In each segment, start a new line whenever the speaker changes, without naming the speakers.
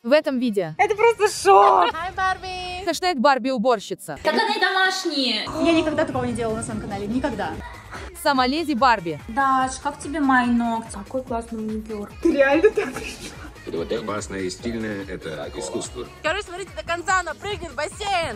В этом видео.
Это просто шок!
Hi, Барби!
Хэштег Барби уборщица.
Как они домашние! Я никогда такого не делала на своем канале, никогда.
Сама леди Барби.
Даш, как тебе мои ногти? Какой классный маникюр. Ты реально так пришла?
Вот классное и стильное — это искусство.
Короче, смотрите до конца, она прыгнет в бассейн!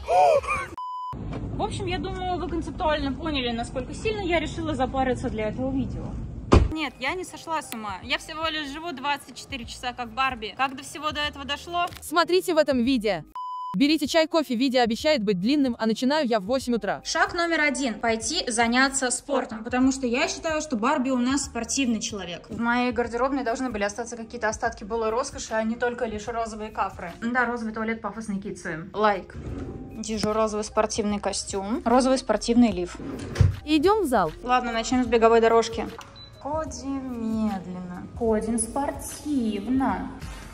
В общем, я думаю, вы концептуально поняли, насколько сильно я решила запариться для этого видео. Нет, я не сошла с ума. Я всего лишь живу 24 часа как Барби. Как до всего до этого дошло?
Смотрите в этом видео. Берите чай, кофе, видео обещает быть длинным, а начинаю я в 8 утра.
Шаг номер 1. Пойти заняться спортом. Потому что я считаю, что Барби у нас спортивный человек. В моей гардеробной должны были остаться какие-то остатки былой роскоши, а не только лишь розовые кафры. Да, розовый туалет, пафосный китсы. Лайк. Держу розовый спортивный костюм, розовый спортивный лиф.
Идем в зал.
Ладно, начнем с беговой дорожки. Ходим медленно, ходим спортивно.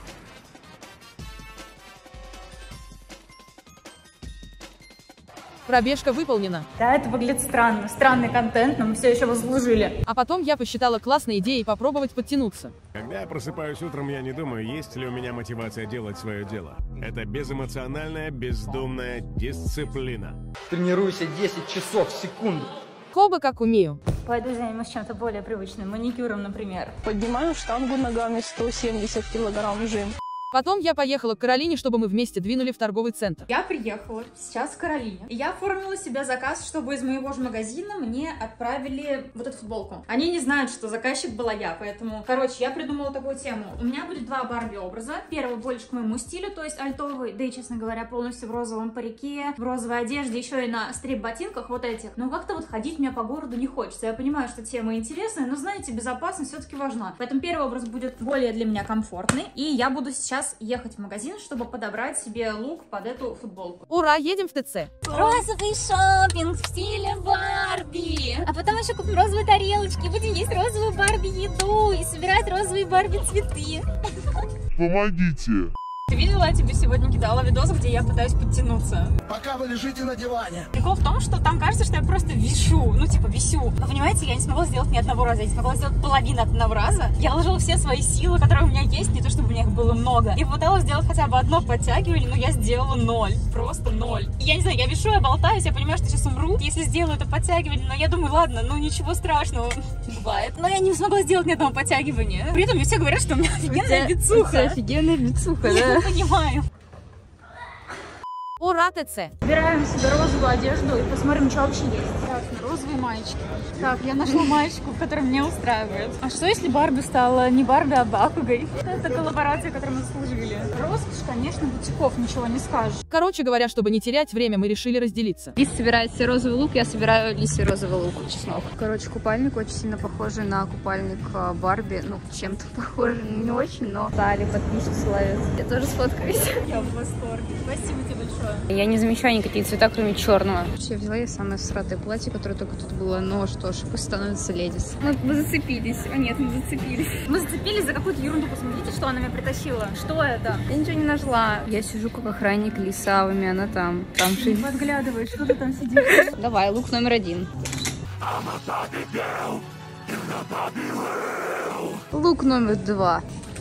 Пробежка выполнена.
Да, это выглядит странно. Странный контент, но мы все еще его заслужили.
А потом я посчитала классной идеей попробовать подтянуться.
Когда я просыпаюсь утром, я не думаю, есть ли у меня мотивация делать свое дело. Это безэмоциональная, бездумная дисциплина.
Тренируйся 10 часов в секунду.
Хоба как умею.
Пойду займусь чем-то более привычным, маникюром, например.
Поднимаю штангу ногами 170 килограмм жим.
Потом я поехала к Каролине, чтобы мы вместе двинули в торговый центр.
Я приехала сейчас к Каролине. И я оформила себе заказ, чтобы из моего же магазина мне отправили вот эту футболку. Они не знают, что заказчик была я, поэтому... Короче, я придумала такую тему. У меня будет два Барби образа. Первый больше к моему стилю, то есть альтовый, да и, честно говоря, полностью в розовом парике, в розовой одежде, еще и на стрип-ботинках вот этих. Но как-то вот ходить мне по городу не хочется. Я понимаю, что тема интересная, но, знаете, безопасность все-таки важна. Поэтому первый образ будет более для меня комфортный. И я буду сейчас ехать в магазин, чтобы подобрать себе лук под эту футболку.
Ура, едем в ТЦ.
Розовый шопинг в стиле Барби. А потом еще купим розовые тарелочки, будем есть розовую Барби еду и собирать розовые Барби цветы.
Помогите!
Ты видела, я тебе сегодня кидала видос, где я пытаюсь подтянуться.
Пока вы лежите на диване.
Прикол в том, что там кажется, что я просто вишу, ну типа висю. Но понимаете, я не смогла сделать ни одного раза, я не смогла сделать половину одного раза. Я вложила все свои силы, которые у меня есть, не то чтобы у меня их было много. И попыталась сделать хотя бы одно подтягивание, но я сделала 0, просто 0. И я не знаю, я вишу, я болтаюсь, я понимаю, что сейчас умру, если сделаю это подтягивание, но я думаю, ладно, ну ничего страшного, бывает. Но я не смогла сделать ни одного подтягивания. При этом мне все говорят, что у меня офигенная бицуха.
Офигенная бицуха, да?
Я понимаю.
Ура, ТЦ.
Выбираем себе розовую одежду и посмотрим, что вообще есть. Так, розовые маечки. Так, я нашла маечку, которая меня устраивает. А что если Барби стала не Барби, а Бакугой? Это коллаборация, которую мы заслужили. Роскошь, конечно, бутиков, ничего не скажешь.
Короче говоря, чтобы не терять время, мы решили разделиться.
Лиз собирает себе розовый лук, я собираю Лизе розовый лук, чеснок. Короче, купальник очень сильно похожий на купальник Барби. Ну, чем-то похожий, не очень, но стали подписчицы ловят. Я тоже сфоткаюсь.
Я в восторге. Спасибо тебе большое.
Я не замечаю никакие цвета, кроме черного. Я взяла я самое всратое платье, которое только тут было, но что ж, пусть становится ледис. Мы зацепились. О нет, мы зацепились.
Мы зацепились за какую-то ерунду. Посмотрите, что она меня притащила. Что это?
Я ничего не нашла. Я сижу как охранник Лисавами, она там. Жизнь.
Подглядывай, что ты там сидишь?
Давай, лук номер 1. Лук номер 2.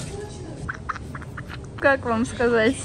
Как вам сказать?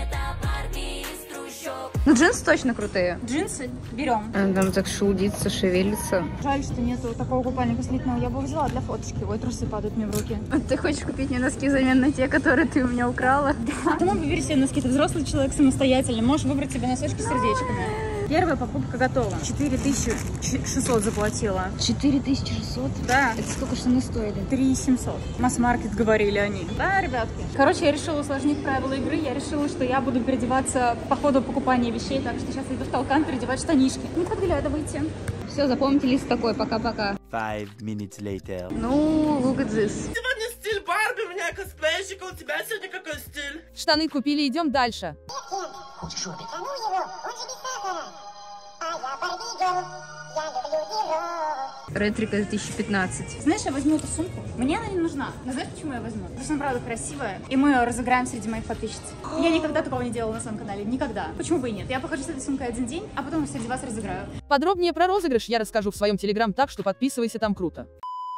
Ну, джинсы точно крутые.
Джинсы берем.
Там так шелудится, шевелится.
Жаль, что нету такого купальника слитного. Я бы взяла для фоточки. Ой, трусы падают мне в руки.
Ты хочешь купить мне носки взамен на те, которые ты у меня украла?
Да. Ты мог выбери себе носки. Ты взрослый человек самостоятельный. Можешь выбрать себе носочки с сердечками. Первая покупка готова. 4600 заплатила.
4600?
Да.
Это сколько штаны стоили?
3700. Масс-маркет, говорили они. Да, ребятки. Короче, я решила усложнить правила игры. Я решила, что я буду переодеваться по ходу покупания вещей. Так что сейчас иду в Толкан переодевать штанишки. Не подглядывайте.
Все, запомните лист такой. Пока-пока.
5 minutes later.
Ну, look at this.
Сегодня стиль Барби, у меня косплейщика, у тебя сегодня какой стиль?
Штаны купили, идем дальше.
Хочешь шопить? Ну его, он же без сахара. А я Барбиган, я люблю его.
Ретрика 2015.
Знаешь, я возьму эту сумку. Мне она не нужна. Но знаешь, почему я возьму? Потому что она правда красивая. И мы ее разыграем среди моих подписчиц. Я никогда такого не делала на своем канале. Никогда. Почему бы и нет? Я похожу с этой сумкой один день, а потом среди вас разыграю.
Подробнее про розыгрыш я расскажу в своем телеграм, так что подписывайся, там круто.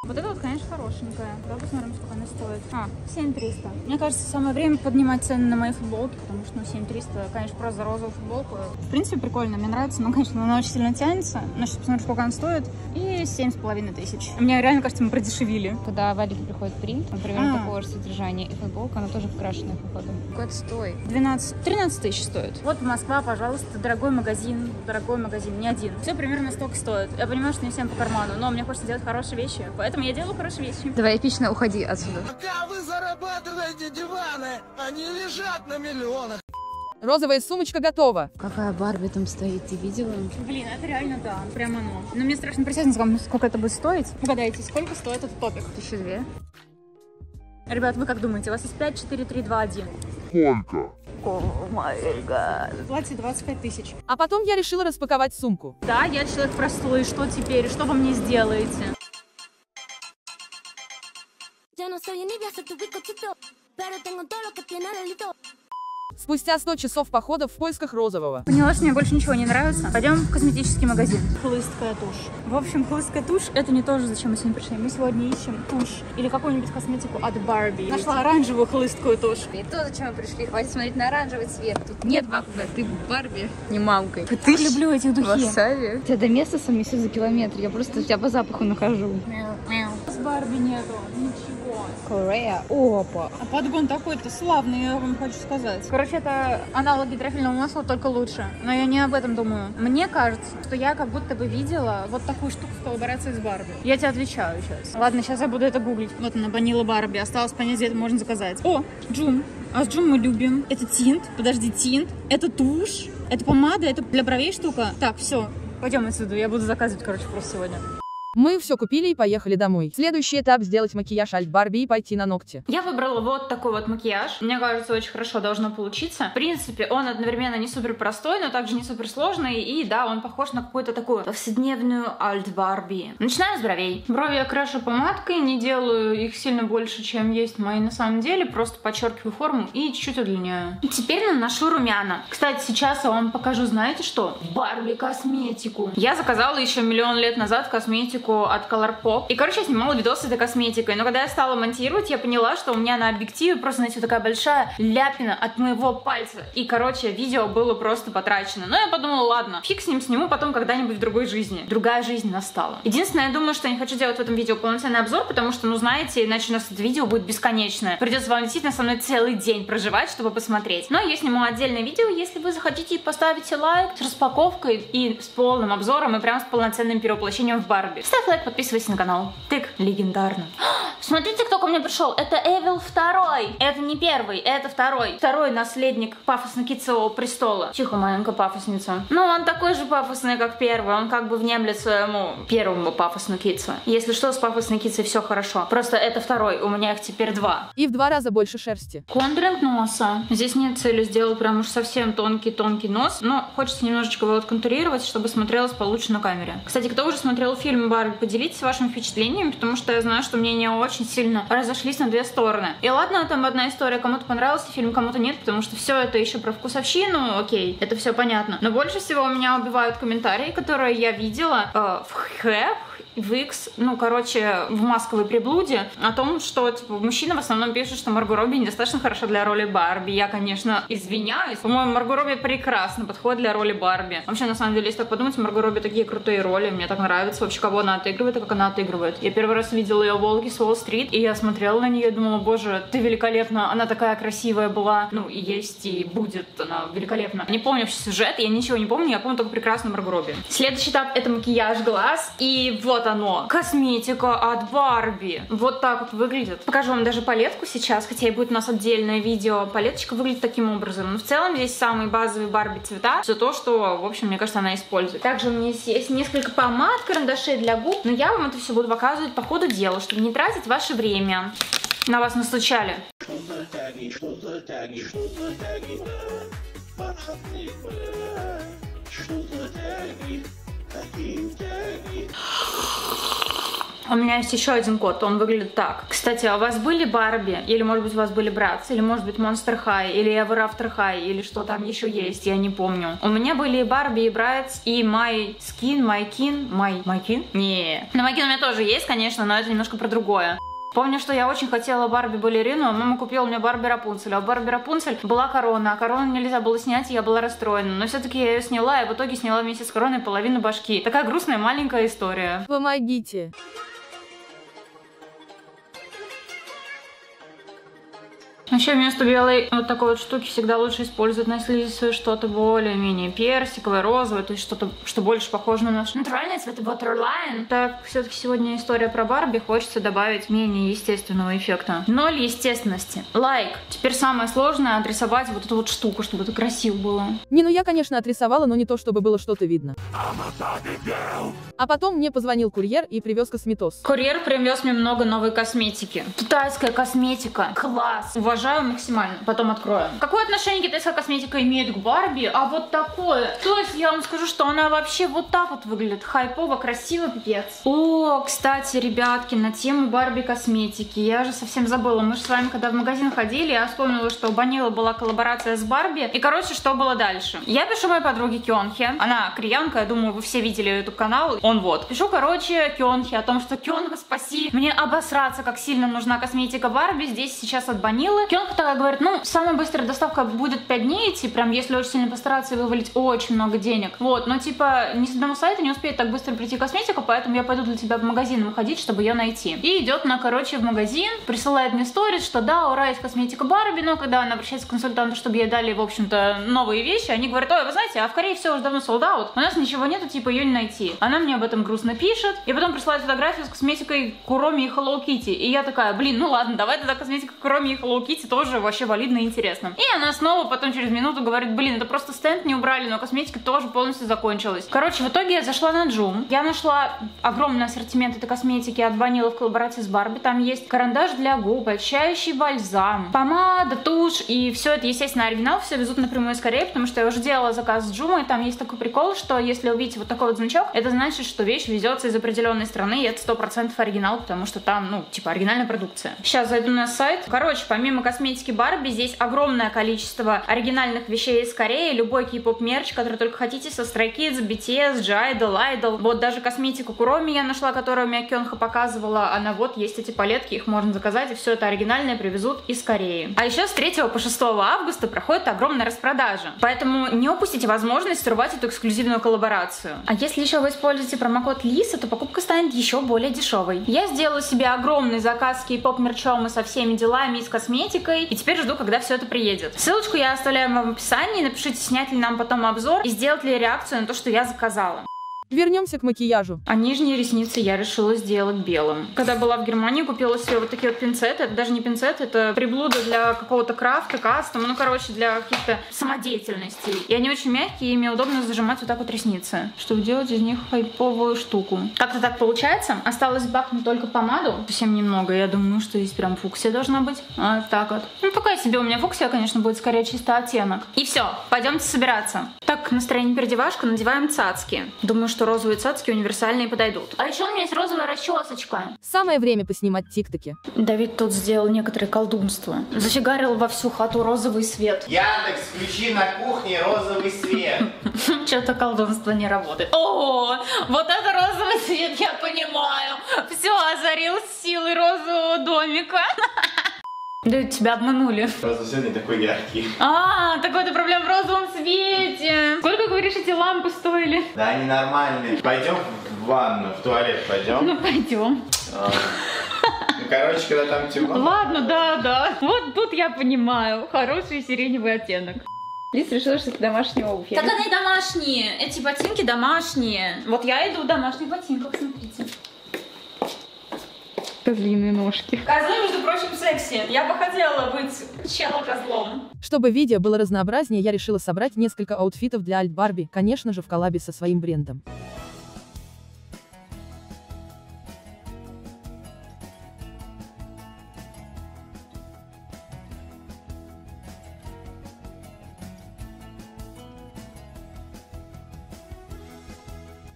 Вот это вот, конечно, хорошенькая. Давай посмотрим, сколько она стоит. 7300. Мне кажется, самое время поднимать цены на мои футболки, потому что, 7300, конечно, просто за розовую футболку. В принципе, прикольно, мне нравится, но, конечно, она очень сильно тянется. Но сейчас посмотрим, сколько она стоит. И 7500. Мне реально кажется, мы продешевили.
Когда в Алике приходит принт, например, такого же содержания, и футболка, она тоже покрашенная, походу. Сколько это стоит?
13 тысяч стоит. Вот Москва, пожалуйста, дорогой магазин, не один. Все примерно столько стоит. Я понимаю, что не всем по карману, но мне хочется делать хорошие вещи, поэтому я делаю хорошие вещи.
Давай эпично уходи отсюда.
Пока вы зарабатываете диваны, они лежат на миллионах.
Розовая сумочка готова.
Какая Барби там стоит, ты видела?
Блин, это реально да, прям оно. Но мне страшно представить, сколько это будет стоить. Угадайте, сколько стоит этот топик?
1002.
Ребят, вы как думаете, у вас есть 5, 4, 3, 2, 1?
Сколько?
О май гад.
Платье 25 тысяч.
А потом я решила распаковать сумку.
Да, я человек простой, что теперь? Что вы мне сделаете?
Спустя 100 часов похода в поисках розового.
Поняла, что мне больше ничего не нравится. Пойдем в косметический магазин. Хлысткая тушь. В общем, хлысткая тушь — это не то же, зачем мы сегодня пришли. Мы сегодня ищем тушь или какую-нибудь косметику от Барби. Нашла оранжевую хлысткую тушь.
Не то, зачем мы пришли. Хватит смотреть на оранжевый цвет. Тут нет вакуума. Ты Барби, не мамкой.
Ты люблю эти духи.
Васаби. Тебя до места сам несет за километр. Я просто тебя по запаху нахожу.
С Барби нету ничего.
Корея. Опа.
А подгон такой-то славный, я вам хочу сказать. Короче, это аналог гидрофильного масла, только лучше. Но я не об этом думаю. Мне кажется, что я как будто бы видела вот такую штуку в коллаборации с Барби. Я тебе отвечаю сейчас. Ладно, сейчас я буду это гуглить. Вот она, Ванила Барби. Осталось понять, где это можно заказать. О, Джум. А с Джум мы любим. Это тинт. Подожди, тинт. Это тушь. Это помада. Это для бровей штука. Так, все. Пойдем отсюда. Я буду заказывать, короче, просто сегодня.
Мы все купили и поехали домой. Следующий этап — сделать макияж альт Барби и пойти на ногти.
Я выбрала вот такой вот макияж. Мне кажется, очень хорошо должно получиться. В принципе, он одновременно не супер простой, но также не супер сложный. И да, он похож на какую-то такую повседневную альт Барби. Начинаем с бровей. Брови я крашу помадкой, не делаю их сильно больше, чем есть мои на самом деле. Просто подчеркиваю форму и чуть-чуть удлиняю. И теперь наношу румяна. Кстати, сейчас я вам покажу, знаете что? Барби косметику. Я заказала еще миллион лет назад косметику от Colourpop. И, короче, я снимала видос с этой косметикой. Но когда я стала монтировать, я поняла, что у меня на объективе просто, знаете, вот такая большая ляпина от моего пальца. И, короче, видео было просто потрачено. Но я подумала, ладно, фиг с ним, сниму потом когда-нибудь в другой жизни. Другая жизнь настала. Единственное, я думаю, что я не хочу делать в этом видео полноценный обзор, потому что, ну, знаете, иначе у нас это видео будет бесконечное. Придется вам действительно со мной целый день проживать, чтобы посмотреть. Но я сниму отдельное видео, если вы захотите, поставите лайк с распаковкой и с полным обзором, и прям с полноценным перевоплощением в Барби. Ставь лайк, подписывайся на канал. Тык, легендарно. Смотрите, кто ко мне пришел. Это Эвил 2. Это не первый, это второй. Второй наследник пафосно-китцевого престола. Тихо, маленькая пафосница. Ну, он такой же пафосный, как первый. Он как бы внемлет своему первому пафосно-китцу. Если что, с пафосной китцей все хорошо. Просто это второй, у меня их теперь 2.
И в 2 раза больше шерсти.
Контуринг носа. Здесь нет цели сделать прям уж совсем тонкий-тонкий нос, но хочется немножечко его отконтурировать, чтобы смотрелось получше на камере. Кстати, кто уже смотрел фильм Барби, поделитесь вашими впечатлениями, потому что я знаю, что мнения очень сильно разошлись на две стороны. И ладно, там одна история, кому-то понравился фильм, кому-то нет, потому что все это еще про вкусовщину, окей, это все понятно. Но больше всего у меня убивают комментарии, которые я видела в X, ну, короче, в масковой приблуде, о том, что, типа, мужчины в основном пишут, что Марго Робби недостаточно хороша для роли Барби. Я, конечно, извиняюсь. По-моему, Марго Робби прекрасно подходит для роли Барби. Вообще, на самом деле, если так подумать, Марго Робби такие крутые роли. Мне так нравится вообще, кого она отыгрывает и как она отыгрывает. Я первый раз видела ее в «Волке с Уолл-стрит», и я смотрела на нее и думала, боже, ты великолепна. Она такая красивая была. Ну, и есть, и будет она великолепна. Не помню вообще сюжет, я ничего не помню, я помню только прекрасную Марго Робби. Следующий этап — это макияж глаз. И вот оно. Косметика от Барби. Вот так вот выглядит. Покажу вам даже палетку сейчас, хотя и будет у нас отдельное видео. Палеточка выглядит таким образом. Но в целом здесь самые базовые Барби цвета. Все то, что, в общем, мне кажется, она использует. Также у меня есть несколько помад, карандашей для губ. Но я вам это все буду показывать по ходу дела, чтобы не тратить ваше время. На вас настучали. У меня есть еще один кот, он выглядит так. Кстати, а у вас были Барби? Или, может быть, у вас были Братс? Или, может быть, Monster High? Или Ever After High? Или что там еще есть? Я не помню. У меня были и Барби, и Братс, и My Skin, My Kin? Не. На My Kin у меня тоже есть, конечно, но это немножко про другое. Помню, что я очень хотела Барби-балерину, а мама купила мне Барби Рапунцель. А у Барби Рапунцель была корона, а корону нельзя было снять, и я была расстроена. Но все-таки я ее сняла, и в итоге сняла вместе с короной половину башки. Такая грустная маленькая история.
Помогите.
Вообще вместо белой вот такой вот штуки всегда лучше использовать на слизистую что-то более-менее персиковое, розовое, то есть что-то, что больше похоже на наш натуральный цвет Waterline. Так, все-таки сегодня история про Барби, хочется добавить менее естественного эффекта. 0 естественности. Лайк. Теперь самое сложное — отрисовать вот эту вот штуку, чтобы это красиво было.
Не, ну я, конечно, отрисовала, но не то, чтобы было что-то видно. А потом мне позвонил курьер и привез косметоз.
Курьер привез мне много новой косметики. Китайская косметика. Класс. Уважаю максимально. Потом откроем. Какое отношение китайская косметика имеет к Барби? А вот такое. То есть я вам скажу, что она вообще вот так вот выглядит. Хайпово, красиво, пипец. О, кстати, ребятки, на тему Барби косметики. Я же совсем забыла. Мы же с вами, когда в магазин ходили, я вспомнила, что у Банила была коллаборация с Барби. И, короче, что было дальше? Я пишу моей подруге Кёнхе. Она кореянка, я думаю, вы все видели этот канал. Он вот. Пишу, короче, Кёнхе о том, что Кёнха, спаси. Мне обосраться, как сильно нужна косметика Барби. Здесь сейчас от Банилы. Кёнха такая говорит, ну, самая быстрая доставка будет 5 дней идти, прям если очень сильно постараться и вывалить очень много денег. Вот, но типа ни с одного сайта не успеет так быстро прийти косметика, поэтому я пойду для тебя в магазин ходить, чтобы ее найти. И идет она, короче, в магазин, присылает мне сторис, что да, ура, есть косметика Барби, но когда она обращается к консультанту, чтобы ей дали, в общем-то, новые вещи, они говорят, ой, вы знаете, а в Корее все уже давно sold out, у нас ничего нету, типа ее не найти. Она мне об этом грустно пишет, и потом присылает фотографию с косметикой Куроми и Hello Kitty, и я такая, блин, ну ладно, давай тогда косметика Куроми и Hello Kitty тоже вообще валидно и интересно. И она снова потом через минуту говорит, блин, это просто стенд не убрали, но косметика тоже полностью закончилась. Короче, в итоге я зашла на Джум, я нашла огромный ассортимент этой косметики от Банила в коллаборации с Барби, там есть карандаш для губ, очищающий бальзам, помада, тушь, и все это, естественно, оригинал, все везут напрямую из Кореи, потому что я уже делала заказ с Джума, и там есть такой прикол, что если увидите вот такой вот значок, это значит, что вещь везется из определенной страны, и это 100% оригинал, потому что там, ну, типа, оригинальная продукция. Сейчас зайду на сайт. Короче, помимо косметики Барби, здесь огромное количество оригинальных вещей из Кореи, любой кей-поп мерч, который только хотите, со Stray Kids, BTS, J-Idol, Idol. Вот даже косметику Куроми я нашла, которую мне Кёнха показывала, она вот, есть эти палетки, их можно заказать, и все это оригинальное привезут из Кореи. А еще с 3 по 6 августа проходит огромная распродажа, поэтому не упустите возможность срывать эту эксклюзивную коллаборацию. А если еще вы используете промокод Лиса, то покупка станет еще более дешевой. Я сделала себе огромный заказ с кей-поп мерчом и со всеми делами, и с косметикой, и теперь жду, когда все это приедет. Ссылочку я оставляю вам в описании, напишите, снять ли нам потом обзор и сделать ли реакцию на то, что я заказала.
Вернемся к макияжу.
А нижние ресницы я решила сделать белым. Когда была в Германии, купила себе вот такие вот пинцеты. Это даже не пинцеты, это приблуда для какого-то крафта, кастома, ну, короче, для каких-то самодеятельностей. И они очень мягкие, и ими удобно зажимать вот так вот ресницы, чтобы делать из них хайповую штуку. Как-то так получается. Осталось бахнуть только помаду. Совсем немного. Я думаю, что здесь прям фуксия должна быть. Вот так вот. Ну, такая себе у меня фуксия, конечно, будет скорее чисто оттенок. И все, пойдемте собираться. Так, настроение переодевашка, надеваем цацки. Думаю, что розовые цацки универсальные подойдут. А еще у меня есть розовая расчесочка.
Самое время поснимать тиктоки.
Давид тут сделал некоторые колдунства. Зафигарил во всю хату розовый свет.
Яндекс, включи на кухне розовый свет.
Что-то колдунство не работает. О, вот это розовый свет, я понимаю. Все, озарил силой розового домика. Да тебя обманули.
Просто сегодня такой яркий.
А, так вот и проблема в розовом свете. Сколько, говоришь, эти лампы стоили?
Да, они нормальные. Пойдем в ванну, в туалет пойдем.
Ну, пойдем.
Ну, короче, когда там темно.
Ладно, да. Вот тут я понимаю. Хороший сиреневый оттенок.
Лиз решила, что это домашняя обувь.
Так они домашние. Эти ботинки домашние. Вот я иду в домашних ботинках, смотрите.
Козлиные ножки.
Козлы, между прочим, секси. Я бы хотела быть чело-козлом.
Чтобы видео было разнообразнее, я решила собрать несколько аутфитов для Альт Барби, конечно же в коллабе со своим брендом.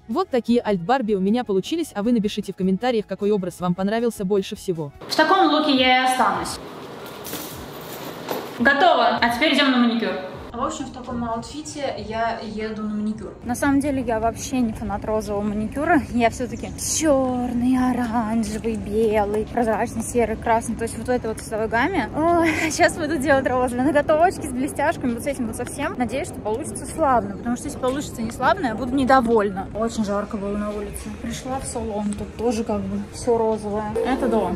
Вот такие альт-барби у меня получились, а вы напишите в комментариях, какой образ вам понравился больше всего.
В таком луке я и останусь. Готово! А теперь идем на маникюр. В общем, в таком аутфите я еду на маникюр.
На самом деле я вообще не фанат розового маникюра. Я все-таки черный, оранжевый, белый, прозрачный, серый, красный. То есть вот в этой вот цветовой гамме. Ой, сейчас буду делать розовый. Ноготочки с блестяшками, вот с этим вот совсем. Надеюсь, что получится славно. Потому что если получится не славно, я буду недовольна. Очень жарко было на улице. Пришла в салон, тут тоже как бы все розовое. Это до.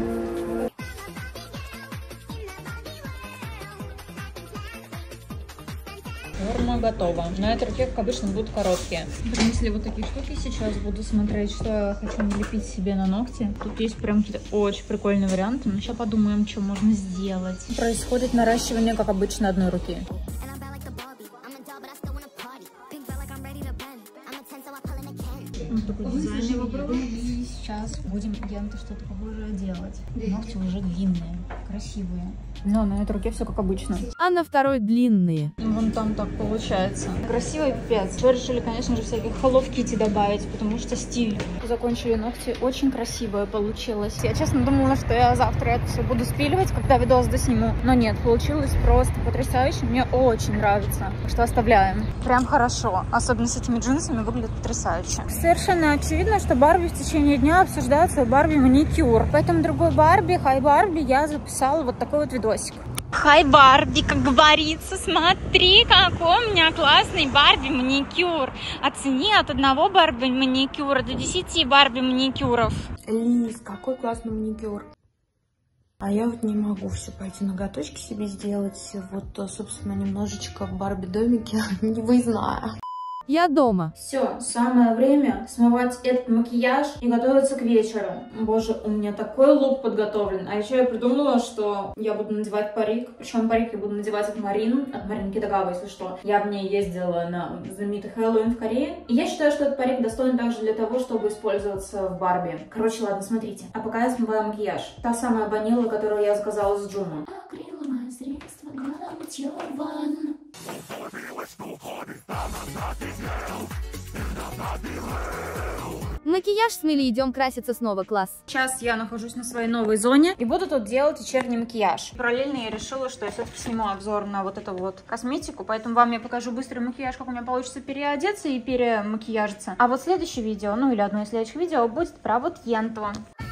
Форма готова. На этой руке, как обычно, будут короткие. Принесли вот такие штуки. Сейчас буду смотреть, что я хочу налепить себе на ногти. Тут есть прям какие-то очень прикольные варианты. Но сейчас подумаем, что можно сделать. Происходит наращивание, как обычно, одной руки. Вот такой дизайн я выбрала. И сейчас будем где-то что-то похожее делать. Ногти уже длинные, красивые. Но на этой руке все как обычно.
А на второй длинные.
Вон там так получается. Красивый пипец. Теперь решили, конечно же, всяких Hello Kitty добавить, потому что стиль. Закончили ногти. Очень красивое получилось. Я честно думала, что я завтра это все буду спиливать, когда видос досниму. Но нет, получилось просто потрясающе. Мне очень нравится. Так что оставляем. Прям хорошо. Особенно с этими джинсами выглядит потрясающе. Совершенно очевидно, что Барби в течение дня обсуждает свой Барби маникюр. Поэтому другой Барби, Хай Барби, я записала вот такой вот видосик. Хай Барби, как говорится, смотри, какой у меня классный Барби маникюр. Оцени от одного Барби маникюра до 10 Барби маникюров.
Лиз, какой классный маникюр. А я вот не могу все пойти ноготочки себе сделать. Вот, собственно, немножечко в Барби домике, не выездная.
Я дома.
Все, самое время смывать этот макияж и готовиться к вечеру. Боже, у меня такой лук подготовлен. А еще я придумала, что я буду надевать парик. Причем парик я буду надевать от Марин Китагава, если что. Я в ней ездила на знаменитый Хэллоуин в Корее. И я считаю, что этот парик достоин также для того, чтобы использоваться в Барби. Короче, ладно, смотрите. А пока я смываю макияж. Та самая ванила, которую я заказала с Джуну. Акриловое средство для мытья ванн.
Макияж смыли, идем краситься снова, класс.
Сейчас я нахожусь на своей новой зоне и буду тут делать вечерний макияж. Параллельно я решила, что я все-таки сниму обзор на вот эту вот косметику, поэтому вам я покажу быстрый макияж, как у меня получится переодеться и перемакияжиться. А вот следующее видео, ну или одно из следующих видео будет про вот Енту.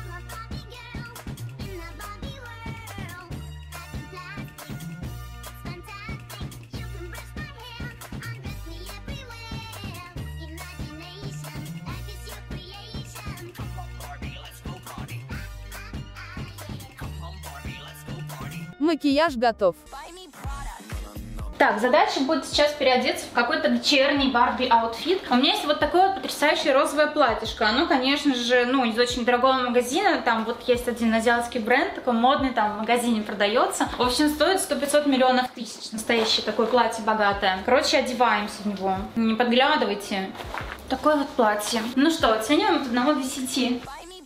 Макияж готов.
Так, задача будет сейчас переодеться в какой-то вечерний Барби аутфит. У меня есть вот такое вот потрясающее розовое платьишко. Оно, конечно же, ну, из очень дорогого магазина. Там вот есть один азиатский бренд, такой модный, там в магазине продается. В общем, стоит 100-500 миллионов тысяч. Настоящее такое платье богатое. Короче, одеваемся в него. Не подглядывайте. Такое вот платье. Ну что, оцениваем от 1 до 10.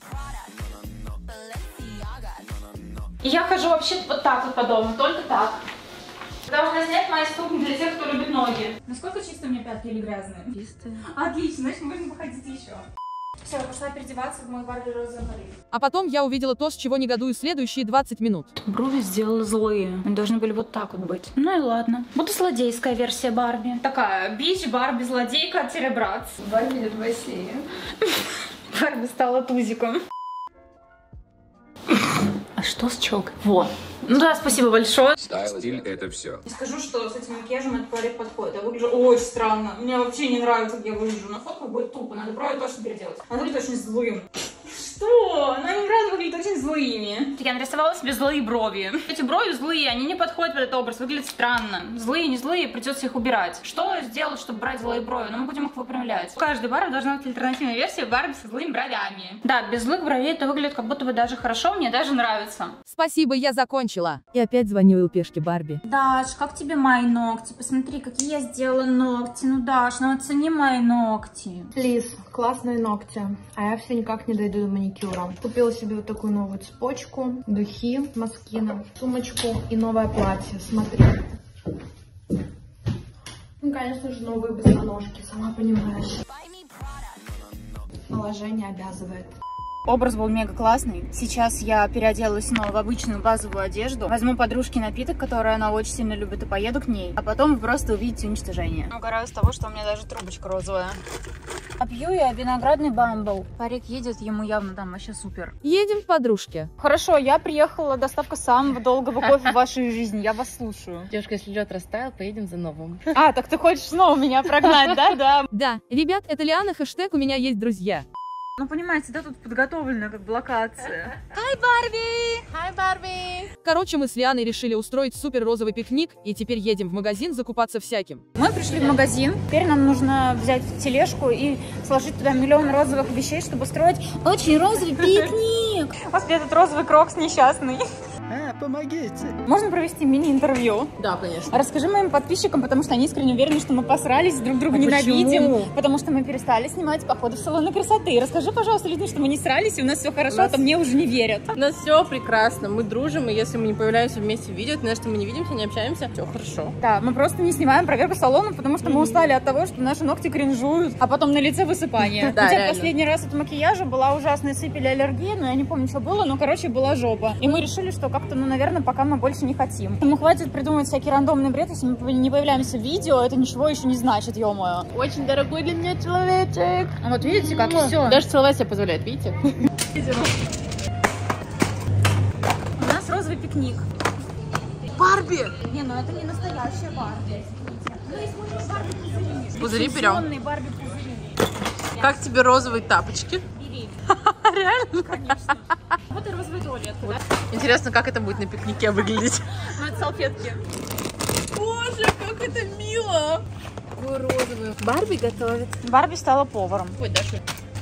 И я хожу вообще вот так вот по дому, только так. Должна снять мои ступни для тех, кто любит ноги. Насколько чисто у меня пятки или грязные? Чистые. Отлично, значит можно походить еще. Все, я пошла переодеваться в мой Барби розовый парик.
А потом я увидела то, с чего негодую следующие 20 минут.
Брови сделала злые. Они должны были вот так вот быть. Ну и ладно. Буду злодейская версия Барби. Такая бич, Барби, злодейка-братц. Барби идет в бассейн. Барби стала тузиком. А что с челкой? Вот. Ну да, спасибо большое.
Стиль — это все.
Не скажу, что с этим макияжем этот парик подходит. Я выгляжу очень странно. Мне вообще не нравится, как я выгляжу. На фотках будет тупо. Надо брови точно переделать. Она выглядит очень злым. Что? Она не правда выглядит очень злыми. Я нарисовала себе злые брови. Эти брови злые, они не подходят под этот образ. Выглядит странно. Злые, не злые, придется их убирать. Что сделать, чтобы брать злые брови? Но мы будем их выпрямлять. У каждой Барби должна быть альтернативная версия Барби со злыми бровями. Да, без злых бровей это выглядит как будто бы даже хорошо. Мне даже нравится.
Спасибо, я закончила. И опять звоню ЛПшке Барби.
Даш, как тебе мои ногти? Посмотри, какие я сделала ногти. Ну, Даш, ну оцени мои ногти.
Лиз, классные ногти. А я все никак не дойду до маникюра. Купила себе вот такую новую цепочку, духи Москина, сумочку и новое платье. Смотри. Ну, конечно же, новые босоножки, сама понимаешь. положение обязывает.
Образ был мега классный. Сейчас я переоделась снова в обычную базовую одежду. Возьму подружке напиток, который она очень сильно любит, и поеду к ней. А потом вы просто увидите уничтожение. Угораю с того, что у меня даже трубочка розовая. А пью я виноградный бамбл. Парик едет, ему явно там вообще супер.
Едем к подружке.
Хорошо, я приехала, доставка самого долгого кофе в вашей жизни. Я вас слушаю.
Девушка, если лед растаял, поедем за новым.
А, так ты хочешь снова меня прогнать, да? Да.
Да, ребят, это Лиана, хэштег «У меня есть друзья».
Ну, понимаете, да, тут подготовлена как бы локация. Хай, Барби! Хай, Барби!
Короче, мы с Лианой решили устроить супер розовый пикник, и теперь едем в магазин закупаться всяким.
Мы пришли в магазин, теперь нам нужно взять тележку и сложить туда миллион розовых вещей, чтобы устроить очень розовый пикник. Господи, этот розовый крокс несчастный.
Помогите.
Можно провести мини-интервью?
Да, конечно.
Расскажи моим подписчикам, потому что они искренне уверены, что мы посрались, друг друга ненавидим.
Почему?
Потому что мы перестали снимать походы в салоны красоты. Расскажи, пожалуйста, людям, что мы не срались, и у нас все хорошо, а то мне уже не верят.
У нас все прекрасно, мы дружим, и если мы не появляемся вместе в видео, это значит, что мы не видимся, не общаемся, все хорошо.
Да, мы просто не снимаем проверку салонов, потому что мы устали от того, что наши ногти кринжуют, а потом на лице высыпание.
Да,
Хотя
реально.
последний раз от макияжа была ужасная сыпь или аллергия, но я не помню, что было, но, короче, была жопа. И мы решили, что как-то, ну, наверное, пока мы больше не хотим. Поэтому хватит придумывать всякий рандомный бред, если мы не появляемся в видео, это ничего еще не значит, ё-моё.
Очень дорогой для меня человечек.
Вот видите, как все.
Даже целовать себя позволяет, видите?
У нас розовый пикник.
Барби!
Не, ну это не настоящая Барби. Ну, есть Барби-пузыри.
Пузыри берем.
Барби-пузыри.
Как тебе розовые тапочки?
Бери.
Реально?
Конечно. Вот и розовый туалет. Да?
Интересно, как это будет на пикнике выглядеть?
Ну, это салфетки.
Боже, как это мило! Ой, розовый. Барби готовит.
Барби стала поваром.
Ой, Даша.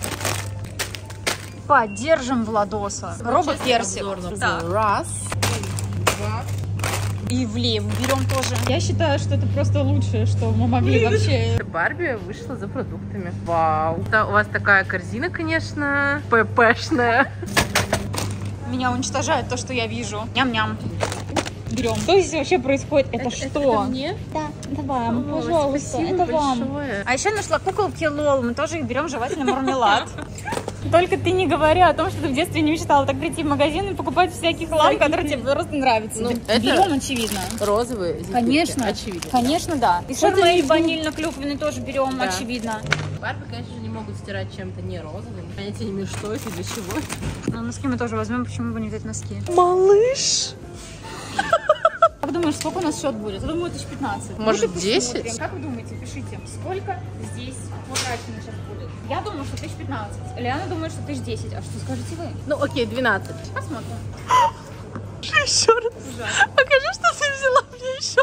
Поддержим Владоса. Робот персик.
Да. Раз. Два.
И влево берем тоже. Я считаю, что это просто лучшее, что мы могли вообще.
Барби вышла за продуктами. Вау. Это у вас такая корзина, конечно, ППшная.
Меня уничтожает то, что я вижу. Ням-ням. Берем. Что здесь вообще происходит? Это что?
Это мне?
Да, это вам, пожалуйста.
Спасибо
это вам.
большое.
А еще нашла куколки Лол. Мы тоже их берем, желательно мармелад. Только ты не говори о том, что ты в детстве не мечтала так прийти в магазин и покупать всякий хлам, который тебе просто нравится.
Ну,
это берем, очевидно.
Розовые зефирки,
Конечно.
очевидно.
Конечно, да. И шармель ванильно-клюквенный тоже берем, да. Очевидно.
Барби, конечно же, не могут стирать чем-то не розовым. Понятия не имею, что это и для чего.
Ну, носки мы тоже возьмем, почему бы не взять носки?
Малыш!
Как думаешь, сколько у нас счет будет? Я думаю, 15.
Может, 10?
Как вы думаете, пишите, сколько здесь потрачено сейчас будет? Я думаю, что 15. Лиана думает, что 10. А что скажете вы?
Ну, окей, 12.
Посмотрим.
Еще раз. Покажи, что ты взяла мне еще.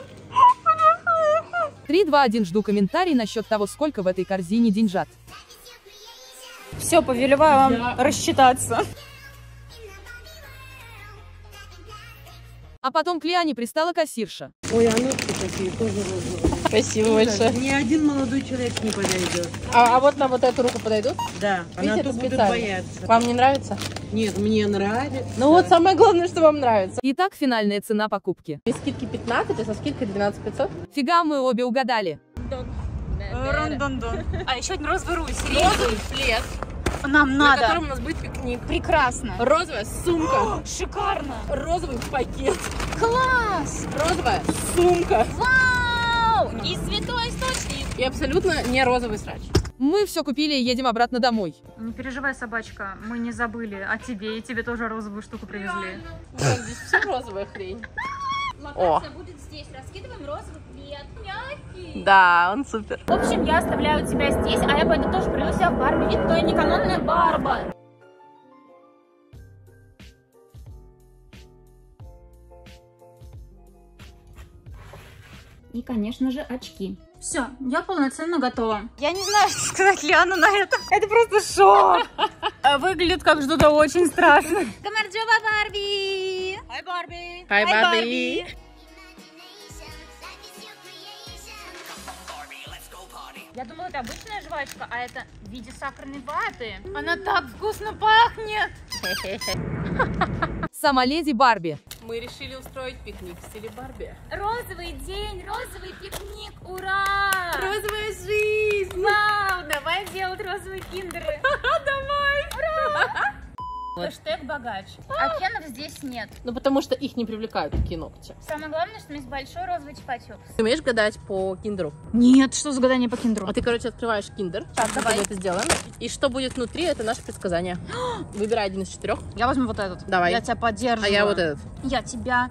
3, 2, 1, жду комментарий насчет того, сколько в этой корзине деньжат.
Все, повелеваю вам рассчитаться.
А потом к Лиане пристала кассирша.
Ой, а ногти такие тоже розовые.
Спасибо большое.
Ни один молодой человек не подойдет.
А вот на вот эту руку подойдут?
Да,
видите,
она тут будет бояться.
Вам не нравится?
Нет, мне нравится.
Ну вот самое главное, что вам нравится.
Итак, финальная цена покупки.
Без скидки 15, а со скидкой 12 500.
Фига, мы обе угадали.
А еще один розовый руль,
розовый плед.
Нам надо.
На котором у нас будет пикник.
Прекрасно.
Розовая сумка.
Шикарно.
Розовый пакет.
Класс.
Розовая сумка.
Вау. И святой источник.
И абсолютно не розовый срач.
Мы все купили и едем обратно домой.
Не переживай, собачка, мы не забыли о тебе, и тебе тоже розовую штуку привезли.
Здесь все розовая хрень.
Локация будет здесь. Раскидываем розовый плед. Мягкий.
Да, он супер.
В общем, я оставляю тебя здесь, а я пойду тоже приведу себя в Барби. Вид, то и неканонная Барба. И, конечно же, очки. Все, я полноценно готова. Я не знаю, что сказать Лиану на это. Это просто шок. Выглядит как что-то очень страшное. Гамарджоба Барби! Хай Барби!
Хай Барби!
Я думала, это обычная жвачка, а это в виде сахарной ваты. Она так вкусно пахнет!
Сама леди Барби.
Мы решили устроить пикник в стиле Барби.
Розовый день, розовый пикник, ура!
Розовая жизнь!
Вау, давай делать розовые киндеры.
Давай!
Хэштег богач. А кенов здесь нет.
Ну, потому что их не привлекают такие ногти.
Самое главное, что у меня есть большой розовый чупа-чупс.
Ты умеешь гадать по киндеру?
Нет, что за гадание по киндеру?
А ты, короче, открываешь киндер.
Так, давай.
Мы это сделаем. И что будет внутри, это наше предсказание. Выбирай один из 4.
Я возьму вот этот.
Давай.
Я тебя поддерживаю.
А я вот этот.
Я тебя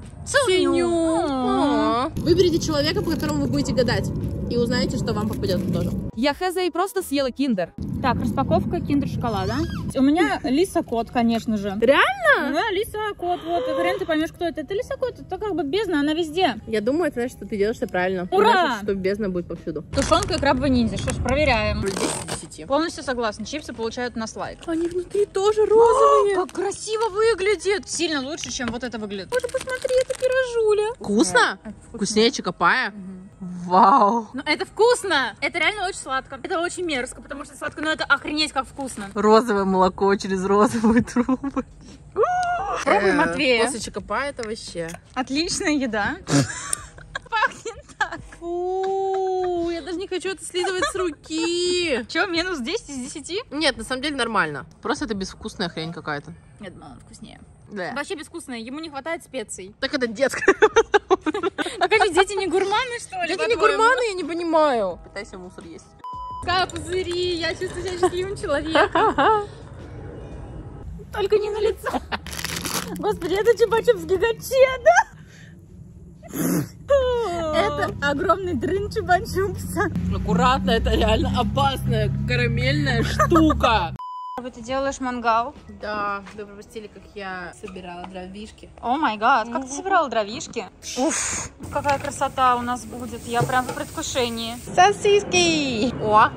ценю. Выберите человека, по которому вы будете гадать. И узнаете, что вам попадет тоже.
Я хз и просто съела киндер.
Так, распаковка киндер-шоколада. У меня Лиса-кот, конечно же.
Реально?
Да, Лиса-кот. Вот, хрен ты поймешь, кто это. Это Лиса-кот, это как бы бездна, она везде.
Я думаю, это значит, что ты делаешь все правильно.
Ура!
Значит, что бездна будет повсюду.
Тушенка и крабовый ниндзя. Что ж, проверяем.
10 из 10.
Полностью согласна. Чипсы получают у нас лайк.
Они внутри тоже розовые.
Как красиво выглядит. Сильно лучше, чем вот это выглядит.
Боже, посмотри, это пирожуля. Вкусно? Вкуснее Чокопая? Вау.
Ну это вкусно. Это реально очень сладко. Это очень мерзко, потому что сладко, но это охренеть как вкусно.
Розовое молоко через розовые трубы.
Пробуй, Матвея.
После Чокопая это вообще.
Отличная еда. Пахнет так.
Фу, я даже не хочу это слизывать с руки.
Че, минус 10 из 10?
Нет, на самом деле нормально. Просто это безвкусная хрень какая-то.
Я думала, он вкуснее.
Да.
Вообще безвкусное, ему не хватает специй.
Так это детское.
А как же, дети не гурманы, что ли?
Дети не гурманы, я не понимаю. Пытайся мусор есть.
Какая пузыри, я чувствую себя счастливым человеком. Только не на лицо. Господи, это чупа-чупс гигаче, да? Это огромный дрын чупа-чупса.
Аккуратно, это реально опасная карамельная штука.
Ты делаешь мангал?
Да, вы пропустили, как я собирала дровишки.
О май гад, как ты собирала дровишки? Уф, какая красота у нас будет, я прям в предвкушении.
Сосиски! О!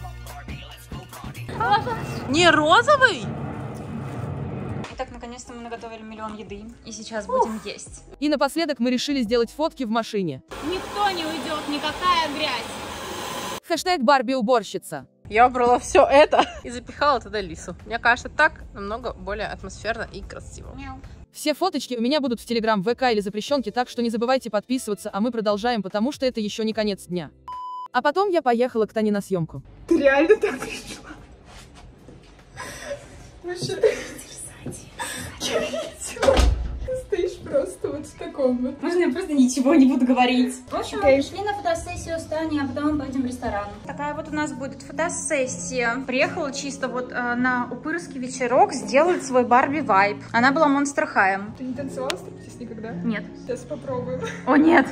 Не розовый?
Итак, наконец-то мы наготовили миллион еды, и сейчас будем есть.
И напоследок мы решили сделать фотки в машине.
Никто не уйдет, никакая грязь.
Хэштег Барби уборщица.
Я убрала все это и запихала туда Лису. Мне кажется, так намного более атмосферно и красиво.
Все фоточки у меня будут в Телеграм, ВК или запрещенке, так что не забывайте подписываться, а мы продолжаем, потому что это еще не конец дня. А потом я поехала к Тане на съемку.
Ты реально так пришла? Вообще ты я видела. Ты стоишь просто вот в таком вот.
Можно я просто ничего не буду говорить? В общем, мы пришли на фотосессию с Таней, а потом мы пойдем в ресторан. Такая вот у нас будет фотосессия. Приехала чисто вот на упырский вечерок сделать свой Барби вайб. Она была Monster High.
Ты не танцевала стриптиз никогда?
Нет.
Сейчас попробуем.
О, нет.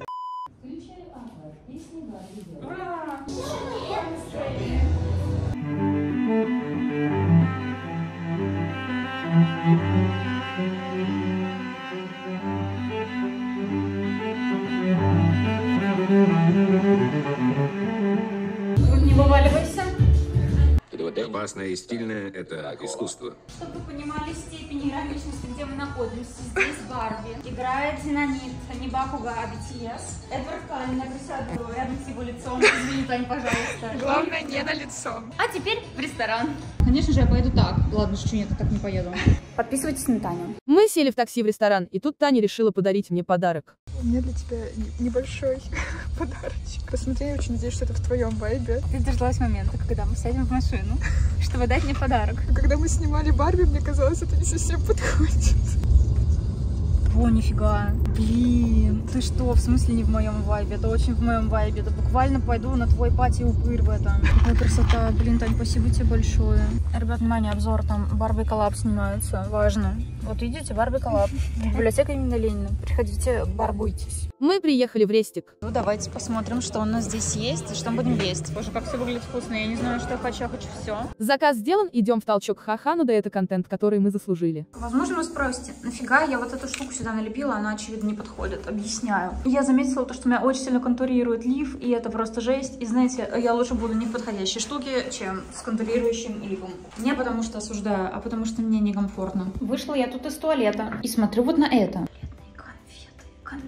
Не вываливайся.
Опасное и стильное – это искусство.
Чтобы вы понимали степень ироничности, где мы находимся. Здесь Барби. Играет Зенонит, не Бакуга, а BTS. Эдвард Каллен, я присяду рядом с его лицом. Извини, Тань, пожалуйста.
Главное, не на лицо.
А теперь в ресторан. Конечно же, я поеду так. Ладно, что нет, я так не поеду. Подписывайтесь на Таню.
Мы сели в такси в ресторан, и тут Таня решила подарить мне подарок.
У меня для тебя небольшой подарочек. Посмотри, я очень надеюсь, что это в твоем вайбе.
Ты дождалась момента, когда мы сядем в машину, чтобы дать мне подарок.
Когда мы снимали Барби, мне казалось, это не совсем подходит.
О, нифига. Блин, ты что, в смысле не в моем вайбе? Это очень в моем вайбе. Это буквально пойду на твой пати-упырь в этом. Какая красота. Блин, Тань, спасибо тебе большое. Ребят, внимание, обзор. Там Барби коллаб снимаются. Важно. Вот видите, Барби коллаб. Библиотека имени Ленина. Приходите, барбуйтесь.
Мы приехали в Рестик.
Ну, давайте посмотрим, что у нас здесь есть и что будем есть. Боже, как все выглядит вкусно. Я не знаю, что я хочу все.
Заказ сделан, идем в толчок. Ха-ха, ну да это контент, который мы заслужили.
Возможно, вы спросите, нафига я вот эту штуку сюда налепила, она, очевидно, не подходит. Объясняю. Я заметила то, что у меня очень сильно контурирует лиф, и это просто жесть. И знаете, я лучше буду не в подходящей штуке, чем с контурирующим лифом. Не потому что осуждаю, а потому что мне некомфортно. Вышла я тут из туалета и смотрю вот на это. Конфеты.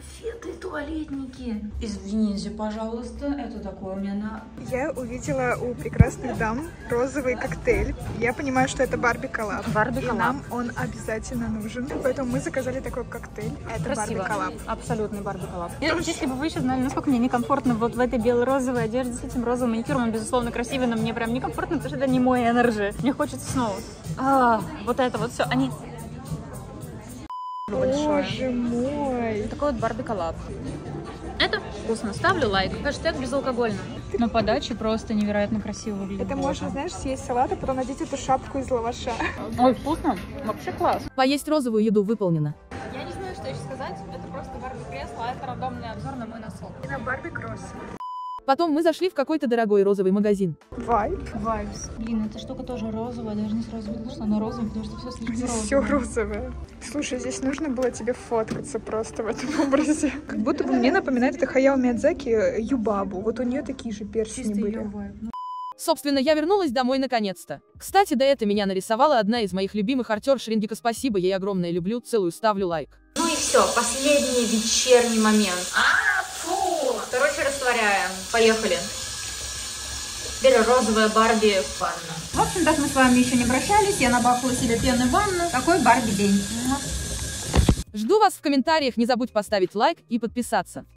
Ты туалетники. Извините, пожалуйста, это такое у меня на...
Я увидела у прекрасных дам розовый коктейль. Я понимаю, что это Барби коллаб.
Барби
И
коллаб.
нам он обязательно нужен. Поэтому мы заказали такой коктейль. Это
Красиво.
Барби коллаб.
Абсолютный Барби коллаб. Если бы вы еще знали, насколько мне некомфортно вот в этой бело-розовой одежде с этим розовым маникюром, он, безусловно, красивый, но мне прям некомфортно, потому что это не мой энерджи. Мне хочется снова. Вот это вот все. Они...
Боже мой.
Такой вот Барби коллаб. Это вкусно. Ставлю лайк. Хэштег безалкогольно. Но подача просто невероятно красиво выглядит.
Это можно, знаешь, съесть салат, а потом надеть эту шапку из лаваша.
Ой, вкусно. Вообще класс.
Поесть розовую еду выполнено.
Я не знаю, что еще сказать. Это просто Барби кресло, а это рандомный обзор на мой носок.
И на Барби кросс.
Потом мы зашли в какой-то дорогой розовый магазин.
Vibes. Блин, эта штука тоже розовая. Даже не сразу видно, что она розовая, потому что все слишком
Здесь
розовое.
все розовое. Слушай, здесь нужно было тебе фоткаться просто в этом образе. Как будто бы мне напоминает это Хаяо Миядзаки Юбабу. Вот у нее такие же перстни были.
Собственно, я вернулась домой наконец-то. Кстати, до этого меня нарисовала одна из моих любимых артерш Рингика. Спасибо, я ей огромное люблю, целую, ставлю лайк.
Ну и все, последний вечерний момент. Фу! Короче, растворяем. Поехали. Теперь розовая Барби в ванну. В общем, так мы с вами еще не прощались. Я набахала себе пены в ванну. Такой Барби день.
Жду вас в комментариях, не забудь поставить лайк и подписаться.